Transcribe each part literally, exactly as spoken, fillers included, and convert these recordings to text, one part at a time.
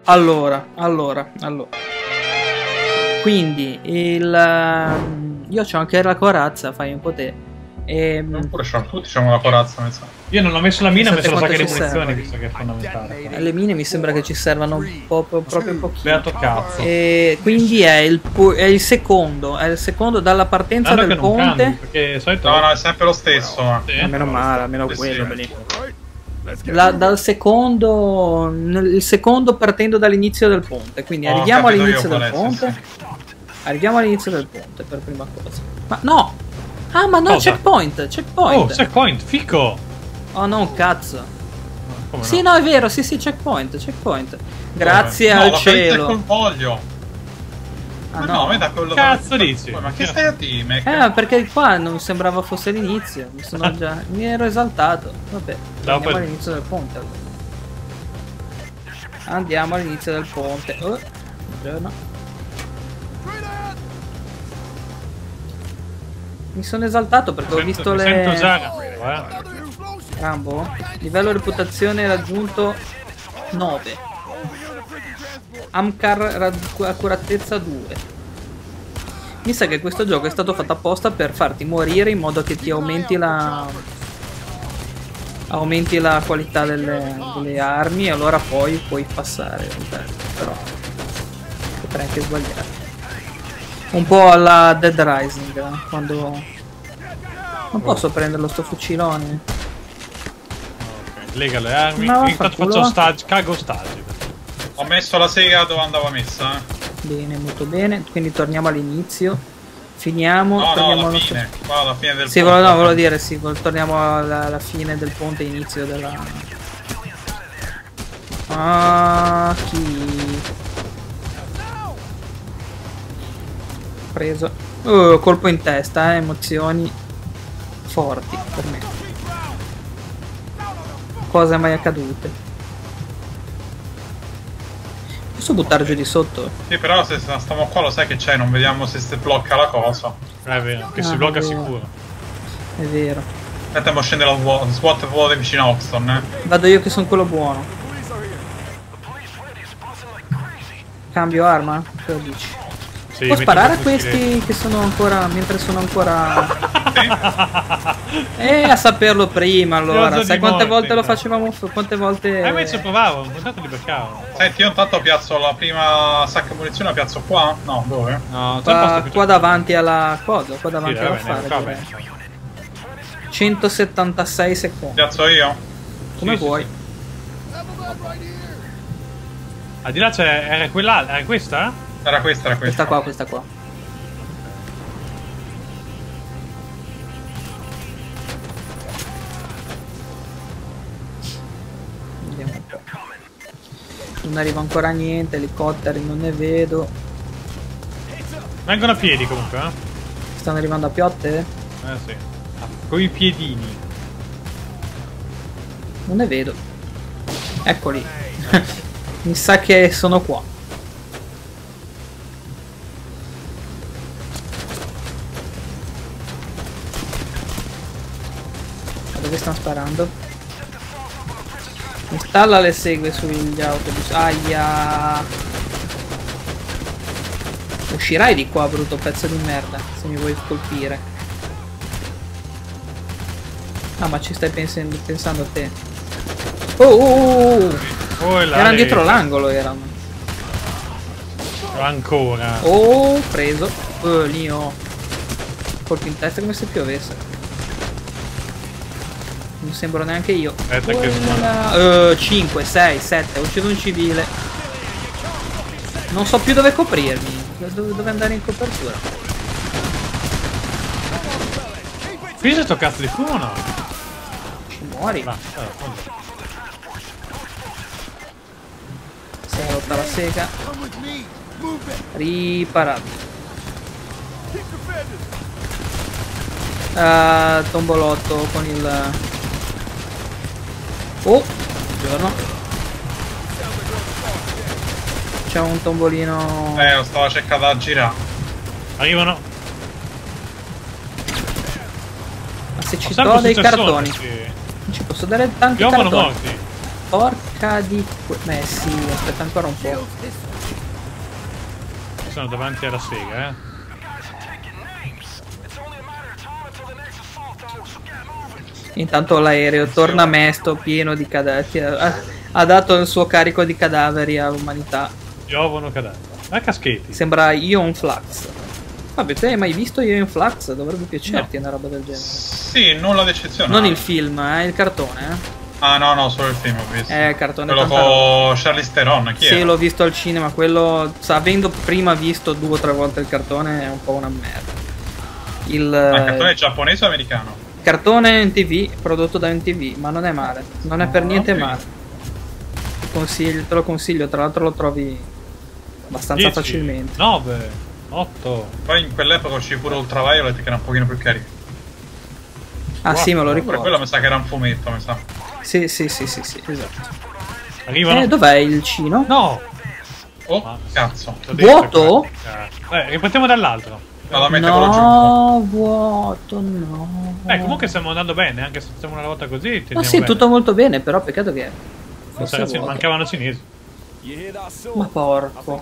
Allora, allora, allora. Quindi, il... Io c'ho anche la corazza, fai un po' te. E... Oppure c'ho, tutti c'hanno la corazza, mi sa. Io non ho messo la mina, ho messo la quanto sacca di ci munizioni, serve? visto che è fondamentale. Le mine mi sembra che ci servano un po', proprio pochino. Beato cazzo. E quindi è il, è il secondo, è il secondo dalla partenza Guarda del che non ponte. cambi, perché solito... No, no, è sempre lo stesso. Sì. Almeno male, almeno Sì, quello. sì. Belì. La, dal secondo, il secondo partendo dall'inizio del ponte. Quindi Ho arriviamo capito all'inizio io del qual è, sì, ponte. Arriviamo all'inizio del ponte per prima cosa. Ma no! Ah, ma no, Cosa? checkpoint, checkpoint. Oh, checkpoint, fico! Oh no, cazzo. Come Sì, no? no, è vero, sì, sì, checkpoint, checkpoint. Grazie No, al l'ho capito cielo. col voglio. Ah, Ma no. no, a me da quello Cazzo da... dici? Ma che stai a dire, Mac? Eh, perché qua non sembrava fosse l'inizio. Mi sono già. Mi ero esaltato. Vabbè, Dopo andiamo il- all'inizio del ponte. allora. Andiamo all'inizio del ponte. Oh, buongiorno. Mi sono esaltato perché ho visto Mi le. sento già, eh. Rambo. Livello reputazione raggiunto nove. Amcar rad- accuratezza due. Mi sa che questo gioco è stato fatto apposta per farti morire in modo che ti aumenti la aumenti la qualità delle, delle armi e allora poi puoi passare. Però potrei anche sbagliare. Un po' alla Dead Rising, eh, quando non posso prenderlo sto fucilone. Lega le armi. No, Intanto fanculo. faccio stage, cago stage. Ho messo la sega dove andava messa, eh. Bene, molto bene. Quindi torniamo all'inizio. Finiamo. No, no, torniamo alla allo fine. Qua alla fine del Sì, ponte. volevo, no, volevo dire sì, vol- torniamo alla, alla fine del ponte, inizio della... Ah, chi... Preso. Oh, colpo in testa, eh, emozioni forti per me. Cose mai accadute. Posso buttare giù di sotto? Sì, però se stiamo qua lo sai che c'è, non vediamo se si blocca la cosa. È vero, che Ah, si blocca è vero. sicuro. È vero. Aspetta, mo scende la SWAT, SWAT vuole vicino a Oxton, eh. Vado io che sono quello buono. Cambio arma? Cosa dici? Sì, Può metti sparare a un po' di questi che sono ancora. Mentre sono ancora. Sì? Eh, a saperlo prima allora. Piazza Sai di quante morte, volte lo intanto. facevamo? f- Quante volte. Eh, invece provavo, intanto li beccavo. Senti, io intanto piazzo la prima sacca munizione, la piazzo qua? No, dove? No, c'è il posto Qua, più qua davanti alla cosa, qua Sì, davanti va alla bene, fare. va direi. bene. centosettantasei secondi. Piazzo io? Come Sì, sì, vuoi. sì. Ah, di là c'è. Era quella. Era questa? Era questa, era questa. Questa qua, questa qua. Vediamo un po'. Non arriva ancora niente, elicotteri non ne vedo. Vengono a piedi comunque, eh? Stanno arrivando a piotte? Eh sì. Ah, con i piedini. Non ne vedo. Eccoli. Mi sa che sono qua. Da dove stanno sparando? Installa le segue sugli autobus. Aia. Uscirai di qua, brutto pezzo di merda, se mi vuoi colpire. Ah, ma ci stai pensando, pensando a te. Oh, oh, oh, oh. Oh, là, Erano lei- dietro l'angolo, erano. Ancora. Oh, preso. Oh, lì ho. Colpo in testa come se piovesse. Non sembro neanche io. Aspetta che Quella... cinque, sei, sette. Ho ucciso un civile. Non so più dove coprirmi. Dove, dove andare in copertura. Qui c'è sto cazzo di fumo o no? Ci muori. Va, eh, vabbè. Si è rotta la sega. Riparato. Uh, tombolotto con il... Oh, buongiorno. C'è un tombolino... Eh, lo stavo cercando da girare. Arrivano. Ma se ci Ho sempre do dei successori, cartoni. sì. Non ci posso dare tanti Piovono cartoni. morti. porca di... Beh sì, aspetta ancora un po'. Sono davanti alla sega, eh. Intanto l'aereo torna mesto, pieno di cadaveri. Ha, ha dato il suo carico di cadaveri all'umanità. Piovono cadaveri. Ma caschetti. Sembra Ion Flux. Vabbè, tu hai mai visto Ion Flux? Dovrebbe piacerti una roba del genere. Sì, nulla d'eccezionale. Non il film, eh, il cartone, eh. Ah no, no, solo il film ho visto. Eh, il cartone Quello tanta roba. con Charlize Theron, chi Sì, è? l'ho visto al cinema, quello, sa, avendo prima visto due o tre volte il cartone, è un po' una merda. Il, Ma il cartone è giapponese o americano? cartone in tv, prodotto da M T V, ma non è male, non è per Ah, niente ok. male. Ti consiglio, te lo consiglio, tra l'altro lo trovi abbastanza dieci, facilmente. nove, otto. Poi in quell'epoca uscì pure Ultraviolet che era un pochino più carino. Ah sì, me lo Pure ricordo. quello mi sa che era un fumetto, mi sa. Sì, sì, sì, sì, sì, esatto. Arrivano. Eh, dov'è il cino? No! Oh, Ma- cazzo. L'ho detto, Vuoto? Eh, eh, ripartiamo dall'altro. No, la metto quello giù. No, vuoto, no. Eh, comunque stiamo andando bene, anche se facciamo una volta così. Ma teniamo sì, bene. tutto molto bene, però peccato che Non fosse sarà- vuoto. mancavano i cinesi. Ma porco.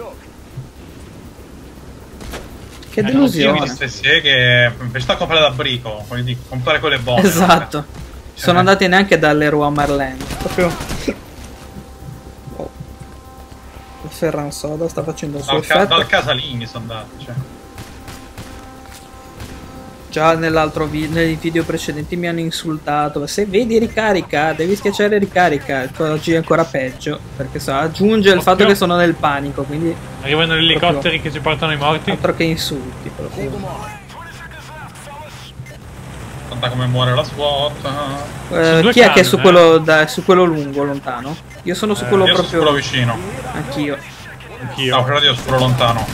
Che Eh, Io delusione. mi stessi che invece di comprare da Brico, voglio dire, comprare quelle buone. Esatto. Sono andati neanche dalle Roi Merlin. Proprio. Oh. Il Ferran Soda sta facendo il suo Dal, ca- effetto. dal casalinghi sono andati, cioè. Già nell'altro vi- nei video precedenti mi hanno insultato. Se vedi ricarica, devi schiacciare ricarica. Oggi è ancora peggio. Perché so, aggiunge il fatto che sono nel panico. Quindi Arrivano gli elicotteri che ci portano i morti. altro che insulti. Proprio. Guarda come muore la SWAT. Eh, due chi è che è canne, su eh. quello, da- su quello lungo, lontano? Io sono su Eh, quello Io sono proprio. quello vicino. Anch'io. Anch'io. No, però io sono quello lontano.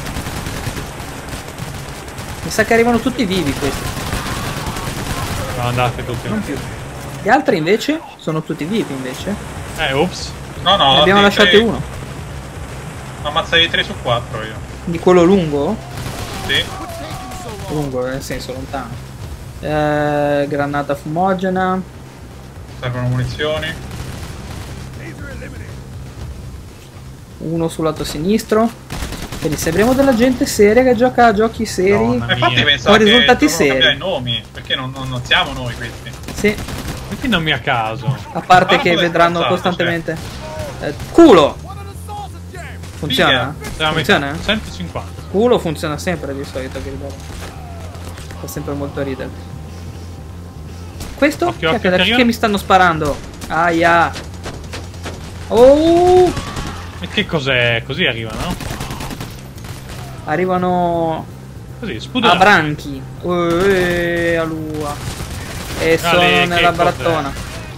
Mi sa che arrivano tutti vivi questi. Sono andati tutti. Non più. Gli altri invece sono tutti vivi invece. Eh, ups. No, no, Ne abbiamo altri lasciati tre- uno. Ammazzai tre su quattro io. Di quello lungo? Sì. Lungo nel senso lontano. Eh, granata fumogena. Servono munizioni. Uno sul lato sinistro. Quindi sembriamo della gente seria che gioca a giochi seri. Madonna. Ma infatti mia. pensavo Con che risultati dovevano cambiare seri. i nomi. Perché non, non, non siamo noi questi. Sì, Perché non mi a caso? a parte Ma che come vedranno stronzate, costantemente. Eh, culo! Funziona? Siamo Funziona? centocinquanta. Culo funziona sempre di solito, che ricordo. Fa sempre molto ridere. Questo? Occhio, Che- occhio, che, che arriva. che mi stanno sparando? Aia! Oh! E che cos'è? Così arrivano? Arrivano Così, a spudorato. branchi. Uè, a lua. E sono Ale, che nella cos'è? barattona.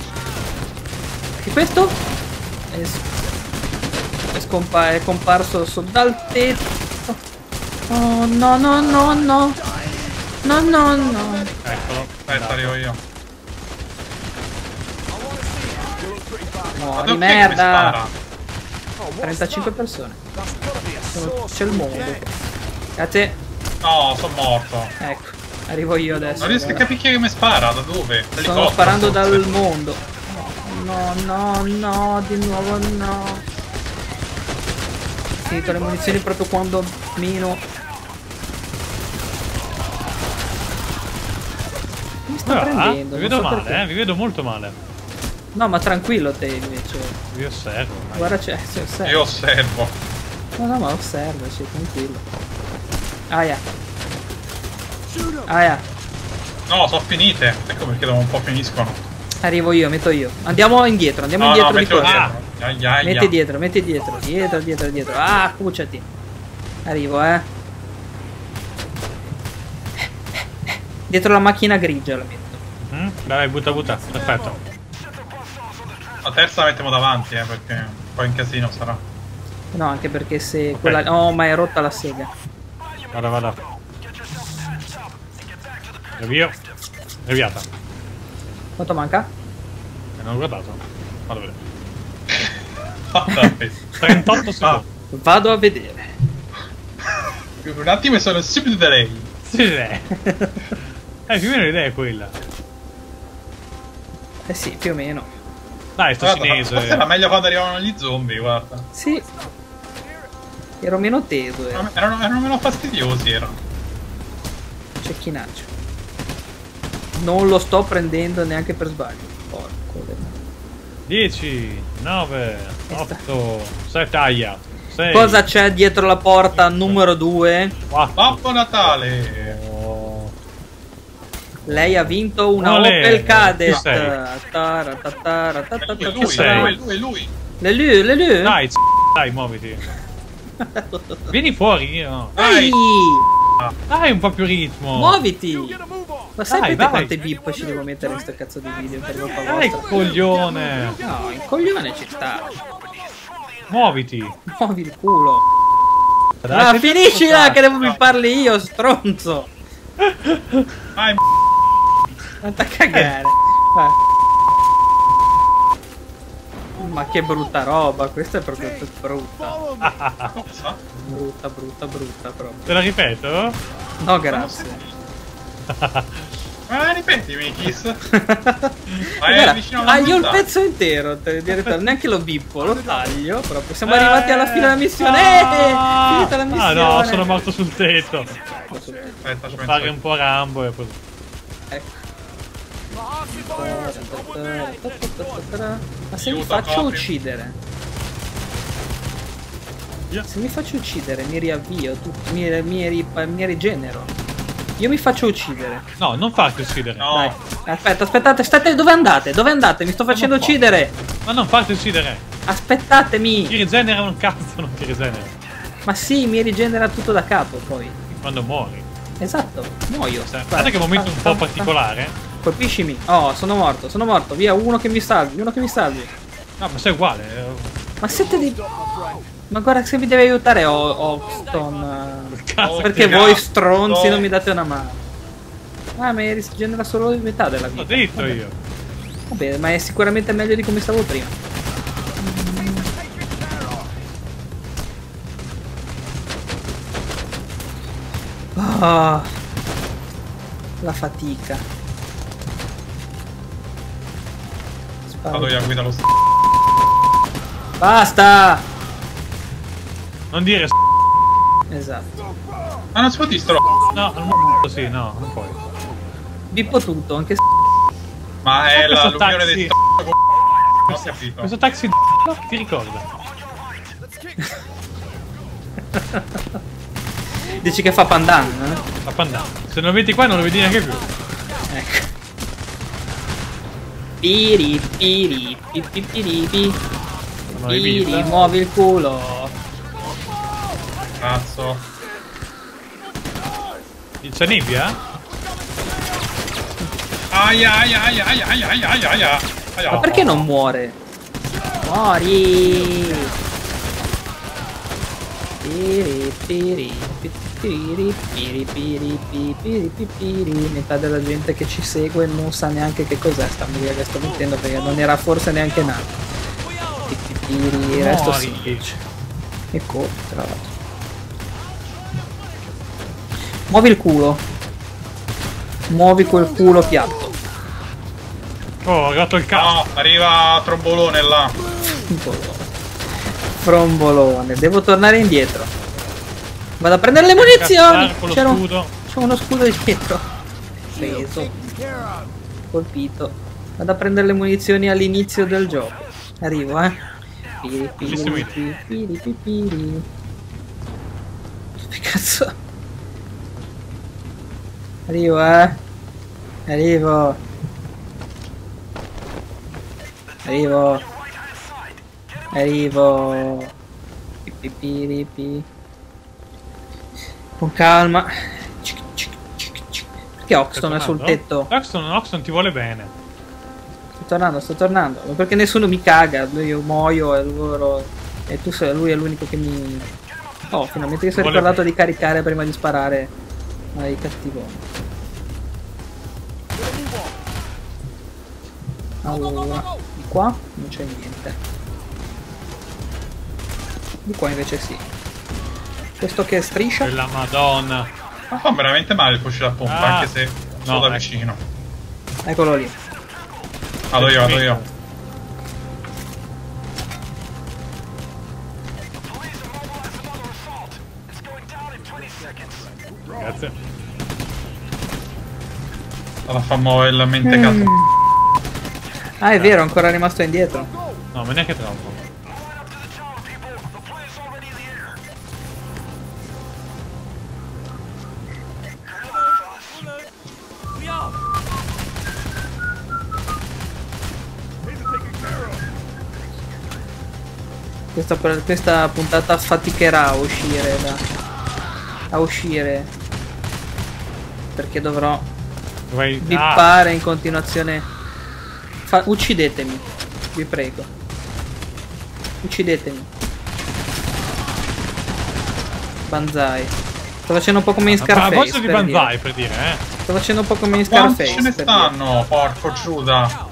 E questo? È, s- è, scompa- è comparso so- dal tetto. Oh no no no no. No no no. Eccolo. Aspetta, arrivo io. No, Ma di dove è che mi merda. spara? trentacinque persone. Sono- C'è il mondo. A te. No, sono morto. Ecco. Arrivo io adesso. Non riesco a guarda. capire chi è che mi spara, da dove? Sto Dall'elicottero, sparando forse. dal mondo. No, no, no, di nuovo no. Finito le munizioni proprio quando meno. Mi sta Ah, prendendo. vi non vedo so male, perché. eh, vi vedo molto male. No, ma tranquillo te invece. Vi osservo. ormai. Guarda c'è, si osserva. Io osservo. No, no, ma osservaci, tranquillo. Aia. Aia. No, sono finite. Ecco perché dopo un po' finiscono. Arrivo io, metto io. Andiamo indietro, andiamo No, no, indietro di mettilo qua. dietro. Aia, aia. Metti dietro, metti dietro, dietro, dietro, dietro. Ah, cucciati. Arrivo, eh. Dietro la macchina grigia la metto. Mm? Dai, butta, butta. Perfetto. La terza la mettiamo davanti, eh, perché poi in casino sarà. No, anche perché se quella... Oh, ma è rotta la sega. Vada, vada. Avvio. Avviata. Quanto manca? Eh, non ho guardato. Vado a vedere. Vabbè. trentotto secondi. Vado a vedere. Per un attimo sono subito da lei. Sì, sì. Eh, più o meno l'idea è quella. Eh sì, più o meno. Dai, sto Guarda, cinese. forse era meglio quando arrivavano gli zombie, guarda. Sì. Ero meno teso, eh. Erano, erano meno fastidiosi, erano. Cecchinaccio. Non lo sto prendendo neanche per sbaglio. Porco. dieci, nove, otto, sette, aia. sei, Cosa c'è dietro la porta numero due? quattro. Babbo Natale! Lei ha vinto una Olè, Opel chi Kadett. sei? Tara, tatara, tatata, È lui, sei? è lui, è lui, è lui. Le lui, le lui. Dai, z- dai, muoviti. Vieni fuori, io. Dai! Dai, un po' più ritmo. Muoviti! Ma sapete dai. quante bip ci devo mettere in sto cazzo di video per colpa Dai, vostra? coglione. No, il coglione ci sta. Muoviti. Muovi il culo. Dai, Ma sei finiscila tutto che devo mi parli io, stronzo! Vai, Andate a cagare. Vai. Ma che brutta roba, questa è proprio brutta. cosa? Brutta, brutta, brutta proprio. Te la ripeto? No, grazie. Ma ripeti, Mikis. Guarda, vicino alla taglio il punta. pezzo intero, te- di verità, neanche lo bippo, lo taglio proprio. Siamo Eh, arrivati alla fine della missione. Eh, ah, finita la missione. Ah no, sono morto sul tetto. Aspetta, ci Fare penso. un po' Rambo e poi... Ecco. Ma se mi Aiuto, faccio copri. uccidere, Yeah. se mi faccio uccidere, mi riavvio, tutto, mi, mi, ri- mi rigenero. Io mi faccio uccidere. No, non farti uccidere. No. Dai. Aspetta, aspettate, aspettate, dove andate? Dove andate? Mi sto facendo qua. uccidere. Ma non farti uccidere. Aspettatemi. Ti rigenera un cazzo, non ti rigenera. Ma sì, mi rigenera tutto da capo poi. Quando muori. Esatto, muoio. Guarda che momento un po' particolare. Colpiscimi. Oh, sono morto, sono morto. Via, uno che mi salvi, uno che mi salvi. No, ma sei uguale. eh. Ma siete di... Ma guarda, se mi deve aiutare O- Oxton. Cazzo, Perché che voi cazzo. stronzi non mi date una mano. Ah, ma mi rigenera solo metà della L'ho vita. detto io. Vabbè, ma è sicuramente meglio di come stavo prima. Ah, la fatica. Sparo. Vado io a guida lo st- Basta! Non dire s***. Esatto. Ah, non si può dire stro... No, al momento sì, no, non puoi. Bippo tutto, anche se... Ma è la Questo l'unione taxi. dei st... Non ho capito. Questo taxi d***o ti ricorda? Dici che fa pandan, eh? La pandana. Se non lo vedi qua non lo vedi neanche più. Ecco. Piri, piri, pi, pi, piri, pi. Non l'hai Piri, vista. muovi il culo. Cazzo. C'è nebbia? Aia, aia, aia, aia, aia, aia, aia, aia. Aia. Ma perché non muore? Muori! Piri, piri, pi, piri, piri, piri, pi, piri, pi, piri. Metà della gente che ci segue non sa neanche che cos'è sta musica che sto mettendo perché non era forse neanche nata. Pi, pi, piri, il resto Muori. semplice. E corre, tra l'altro. Muovi il culo. Muovi quel culo piatto. Oh, ho arrivato il cazzo. No, arriva Trombolone là. Frombolone. Frombolone. Devo tornare indietro. Vado a prendere le munizioni. Cazzare con lo C'era un- scudo. C'è uno scudo dietro. Preso. Colpito. Vado a prendere le munizioni all'inizio del gioco. Arrivo, eh. Piri, piri, Bellissimo piri, piri, piri, piri. Che cazzo? Arrivo, eh. Arrivo. Arrivo. Arrivo. Pi, pi, piri, pi. Con calma. Cic, cic, cic, cic. Perché Oxton è sul tetto? Oxton, Oxton ti vuole bene. Sto tornando, sto tornando. Ma perché nessuno mi caga? Io muoio e loro. E tu sei, lui è l'unico che mi. Oh, finalmente che si è Vuole ricordato bene. di caricare prima di sparare ai cattivoni. Allora, di qua non c'è niente. Di qua invece sì. Questo che striscia. Quella madonna. Ma fa veramente male il fucile a pompa, Ah. anche se sono No, da ecco. vicino. Eccolo lì. Vado io, vado io. Grazie. La fa muovere il mentecato. Mm. Ah, è vero, è ancora rimasto indietro. No, ma neanche troppo. Questa, questa puntata faticherà a uscire da, a uscire perché dovrò Dovrei... bippare ah. in continuazione. Fa, uccidetemi, vi prego. Uccidetemi. Banzai. Sto facendo un po' come in Scarface. Ma a proposito di per Banzai, dire. per dire, eh. Sto facendo un po' come in Quanti Scarface. ce ne per stanno? dire. Porco Giuda.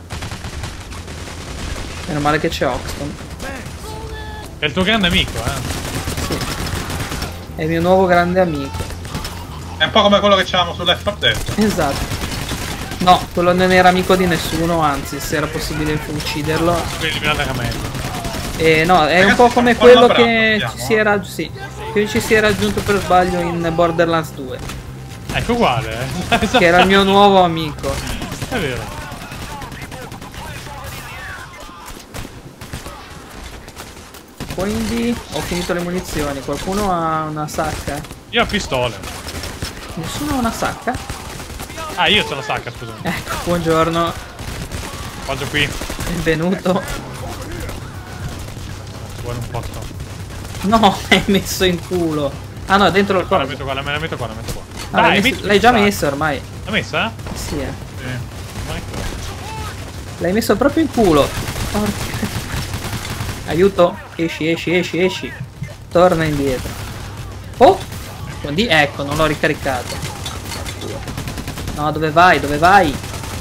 Meno male che c'è Oxton. È il tuo grande amico, eh. Sì. È il mio nuovo grande amico. È un po' come quello che c'avevamo su Left four Dead. Esatto. No, quello non era amico di nessuno, anzi, se era possibile ucciderlo. Eliminata Camello. Eh, no, è Ragazzi, un po' come un po' quello labrato, che abbiamo, ci si era, sì, che ci si era aggiunto per sbaglio in Borderlands due. Ecco uguale, eh. Che era il mio nuovo amico. È vero. Quindi ho finito le munizioni. Qualcuno ha una sacca? Io ho pistole. Nessuno ha una sacca? Ah, io ce la sacca, scusami. Ecco, buongiorno. Vado qui. Benvenuto. Vuole un posto. No, hai messo in culo. Ah no, dentro il Qua la coso. metto qua, la me la metto qua, la metto qua. Ah, l'hai messo- metti l'hai già qua. messo ormai. L'hai messa? Sì, eh. Sì. Ma ecco. L'hai messo proprio in culo. Porca. Aiuto. Esci, esci, esci, esci. Torna indietro. Oh! Quindi ecco, non l'ho ricaricato. No, dove vai? Dove vai?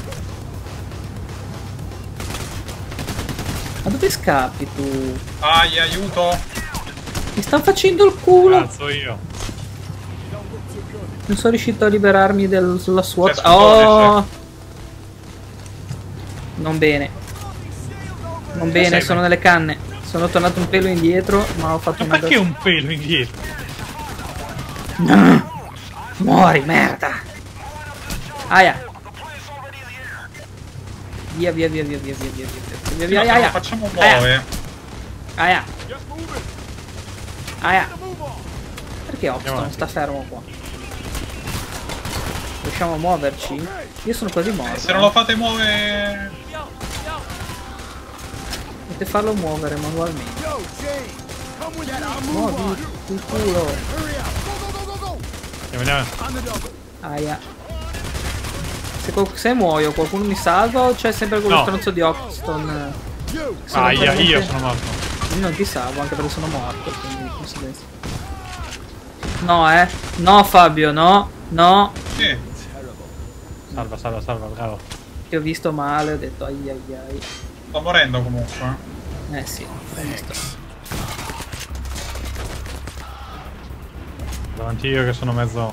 Ma dove scappi tu? Ai, aiuto. Mi stanno facendo il culo. Cazzo io. Non sono riuscito a liberarmi del, sulla SWAT. C'è scudone, Oh! Non bene. Non bene, sei, sono beh? nelle canne. Sono tornato un pelo indietro, ma ho fatto Ma una... perché un pelo indietro? No! Muori, merda! Aia! Via, via, via, via, via, via, via, via, via, via, Sì, ma aia, aia! facciamo muovere. Aia! Aia! Perché Andiamo Oxton avanti. sta fermo qua? Riusciamo a muoverci? Io sono quasi morto. Se non lo fate muovere... Potete farlo muovere manualmente. Muovi il culo! Andiamo, andiamo. Aia! Se, qual- se muoio qualcuno mi salva o c'è sempre quello No. stronzo di Oxton? Sono Aia, veramente- io sono morto. Io non ti salvo anche perché sono morto, quindi di conseguenza. No, eh. No, Fabio, no. No. Sì. Salva, salva, salva, bravo. Ti ho visto male, ho detto ai ai ai. Sto morendo comunque. Eh sì, ho visto. Davanti io che sono mezzo...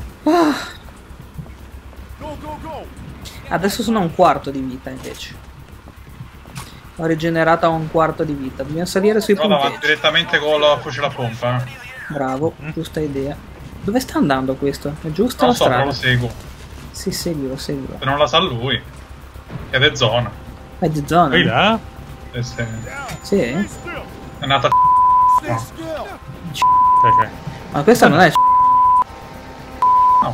Adesso sono a un quarto di vita invece. Ho rigenerato a un quarto di vita. Dobbiamo salire sui Vado avanti punteggi. direttamente con la fucile a pompa. eh. Bravo, giusta idea. Dove sta andando questo? È giusta Non la so, però strada? lo seguo. Sì, seguilo, seguilo. Se non la sa lui. Che è de zona. È di zona? Qui là? Eh, sì. Sì? È nata no. Perché? Ma questa non è... No.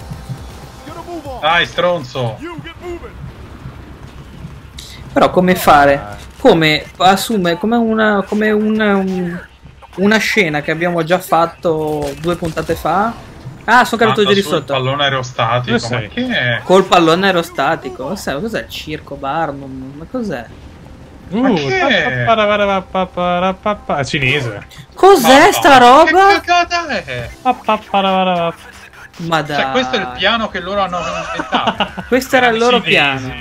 Dai, stronzo. Però come fare? Come assume come una come una, un- una scena che abbiamo già fatto due puntate fa. Ah, sono caduto giù Manda di sul sotto. pallone aerostatico. Dove Ma sei? che è? Col pallone aerostatico. Cos'è, cos'è il circo Barnum? Ma cos'è? Ma Uh, che è? papaparaparapapapapapa. È cinese. Cos'è Ma sta no, roba? Che cagata è? Papaparaparapap. Ma dai. Cioè, questo è il piano che loro hanno inventato. Questo era il loro Cinesi. piano.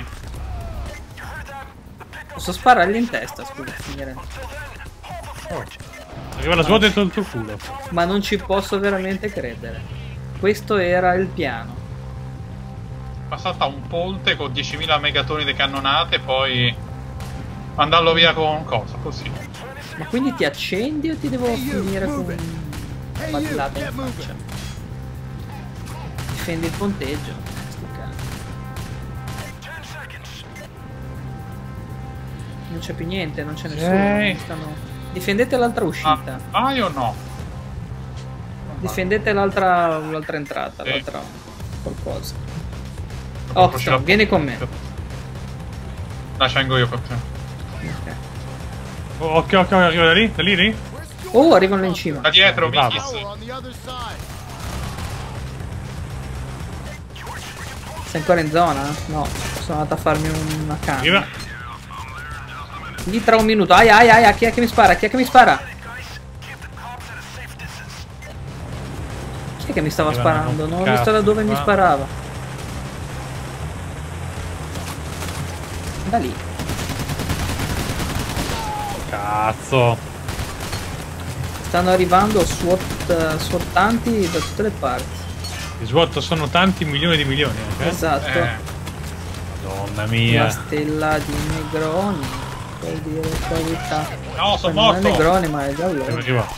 Posso sparargli in testa, scusa, finire. Oh. Arriva la sua dentro il tuo culo. Ma non ci posso veramente credere. Questo era il piano. Passata un ponte con diecimila megatoni di cannonate e poi mandarlo via con cosa, così. Ma quindi ti accendi o ti devo finire con una badillata in faccia? difendi il ponteggio. Sti cazzi. Non c'è più niente, non c'è nessuno. Ehi. Stanno... Difendete l'altra uscita. Ah, vai o no? Difendete l'altra l'altra entrata, Sì. l'altra qualcosa. Dopo ce la- Oxton, vieni con me. La scengo io per te. Ok. Oh, occhio, occhio, arriva da lì, da lì, lì. Oh, arrivano là in cima. Da dietro, Bravo. Mikis. Sei ancora in zona? No, sono andato a farmi una canna. Arriva. Lì tra un minuto. Ai ai ai, chi è che mi spara? Chi è che mi spara? Chi è che mi stava Arrivano sparando? Non ho cazzo visto da dove mi qua. sparava. Da lì. Cazzo. Stanno arrivando SWAT, SWATtanti da tutte le parti. I SWAT sono tanti milioni di milioni. Eh? Esatto. Eh, Madonna La mia. stella di Negroni. Vuol dire qualità. no, sono Non è morto. Negroni, ma è già Arriva, loro. arriva.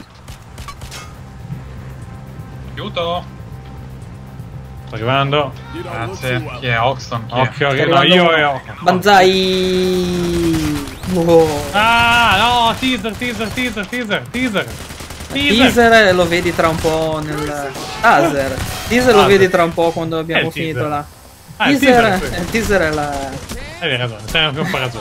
Aiuto. Sto arrivando. Grazie. Chi è Oxton? Chi è? Occhio, Sta arriva. No, arrivando- io e ho. Banzai! Wow. Ah, no, teaser, teaser, teaser, teaser, teaser. Teaser. Teaser lo vedi tra un po' nel... Taser. Teaser lo Taser. vedi tra un po' quando È abbiamo il teaser. finito la... Ah, il Teaser, teaser è quello. il teaser è la... Hai ragione, stai anche un po' ragione.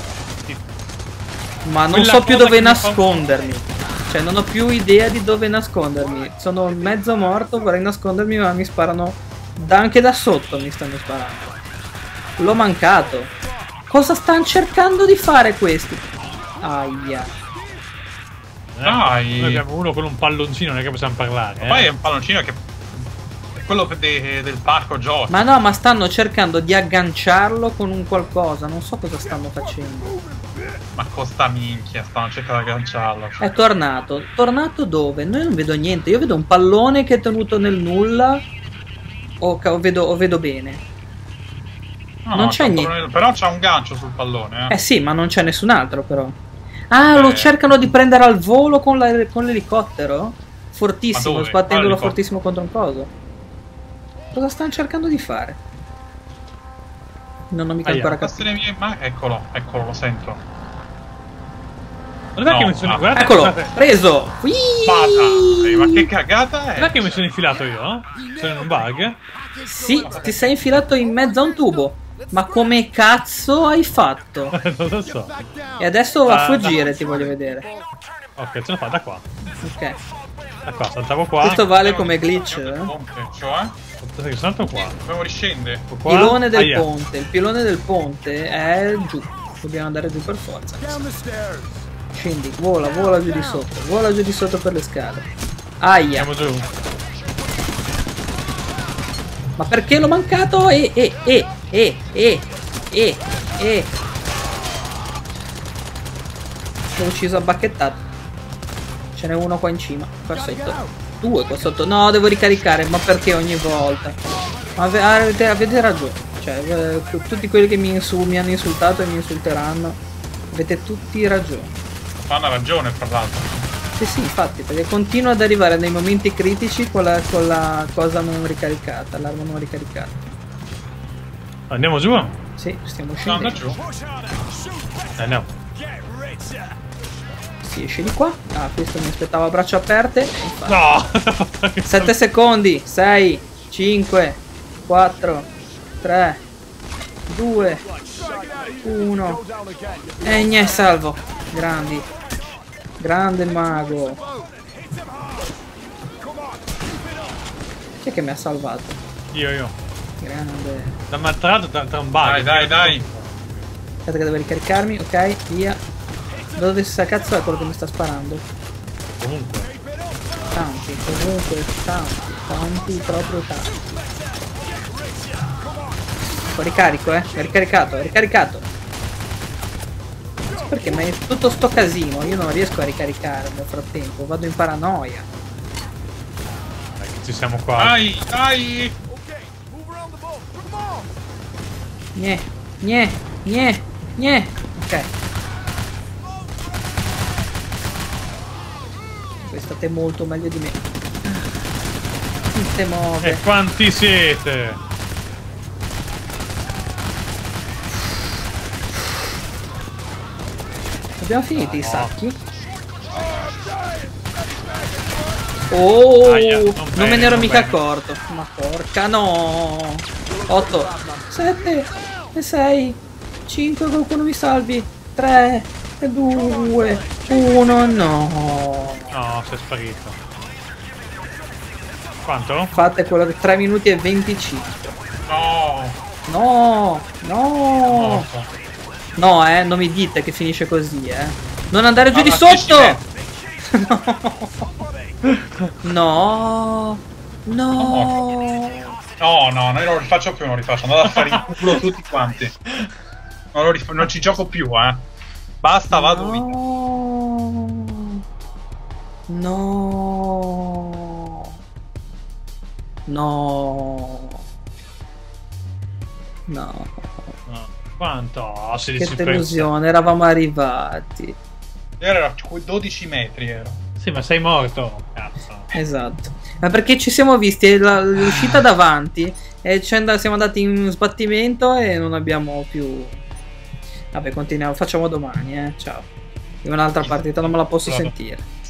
Ma non Quella so più cosa dove che mi fa- nascondermi. Cioè non ho più idea di dove nascondermi. Sono mezzo morto, vorrei nascondermi ma mi sparano da anche da sotto mi stanno sparando. L'ho mancato. Cosa stanno cercando di fare questi? Aia. Eh, Dai. Noi abbiamo uno con un palloncino, non è che possiamo parlare. Eh. Poi è un palloncino che è quello de- del parco giochi. Ma no, ma stanno cercando di agganciarlo con un qualcosa. Non so cosa stanno facendo. Ma costa minchia, stanno cercando di agganciarlo. È tornato. Tornato dove? Noi non vedo niente. Io vedo un pallone che è tenuto nel nulla. O, ca- o vedo, o vedo bene. No, non no, c'è un niente. pallone- Però c'ha un gancio sul pallone, eh. Eh sì, ma non c'è nessun altro però. Ah, lo Eh. cercano di prendere al volo con la- con l'elicottero? Fortissimo, Ma dove? sbattendolo Quale fortissimo contro un coso. Cosa stanno cercando di fare? Non ho mica Aia. ancora Queste capito. le mie- Ma eccolo, eccolo, lo sento. Guarda che No, mi sono. ah. Guarda, Eccolo, guardate, preso! Bata! Eh, ma che cagata è? guarda che mi sono infilato io. eh? Sono in un bug. Sì, ti sei infilato in mezzo a un tubo. Ma come cazzo hai fatto? Non lo so. E adesso va a Ah, fuggire, no. ti voglio vedere. Ok, ce la fa da qua. Ok. Da qua, saltavo qua. Questo vale come glitch, Del eh? ponte, Cioè? Aspetta che salto qua. Dobbiamo riscende. Qua. Pilone del Aia. ponte. Il pilone del ponte è giù. Dobbiamo andare giù per forza. Scendi, vola, vola giù di sotto. Vola giù di sotto per le scale. Aia. Andiamo giù. Ma perché l'ho mancato? E, e, e, e, e, e, e. L'ho ucciso a bacchettato. Ce n'è uno qua in cima. Qua sotto. Due qua sotto. No, devo ricaricare. Ma perché ogni volta? Ma ave- avete, avete ragione. Cioè, eh, tutti quelli che mi, insu- mi hanno insultato e mi insulteranno. Avete tutti ragione. Fanno ragione, fra l'altro. Sì, sì, infatti, perché continua ad arrivare nei momenti critici con la, con la cosa non ricaricata, l'arma non ricaricata. Andiamo giù? Eh, Sì, stiamo No, anda scendendo. giù. andiamo. Si esce di qua. Ah, questo mi aspettava a braccia aperte. Infatti. No! sette secondi. sei, cinque, quattro, tre, due, uno. E niente, salvo. Grandi. Grande mago. Chi è che mi ha salvato? Io, io. Grande. Da maltrato tra, tra un bug. Dai, dai, dai. Aspetta che devo ricaricarmi. Ok, via. Dove sta cazzo è quello che mi sta sparando? Comunque. Tanti, comunque, tanti, tanti, proprio tanti. Ho ricarico, eh? È ricaricato, è ricaricato. Perché ma è tutto sto casino, io non riesco a ricaricare nel frattempo, vado in paranoia. Dai, che ci siamo qua. Dai, dai. Gne, gne, gne, gne. Ok. Voi state molto meglio di me. Non si muove. E quanti siete? Abbiamo finito i sacchi? Oh, Aia, non non bene, me ne ero non mica bene. accorto. Ma porca no. otto, sette, sei, cinque, qualcuno mi salvi. tre, due, uno, no. No, sei sparito. Quanto? Fate quello che tre minuti e venticinque. No! No, no. Morto. No, eh, non mi dite che finisce così, eh. Non andare giù Ah, di ma sotto. dieci No. No. No, no, non lo rifaccio più, non lo rifaccio. Andate a fare in culo tutti quanti. Non, lo rif- non ci gioco più, eh. Basta, vado via. No. No. No. No. Quanto? Che sedici delusione, eravamo arrivati. Era dodici metri, ero. Sì, ma sei morto. Cazzo. Esatto. Ma perché ci siamo visti la- l'uscita davanti e ci and- siamo andati in sbattimento e non abbiamo più... Vabbè, continuiamo, facciamo domani, eh. Ciao. In un'altra partita non me la posso Allora. sentire.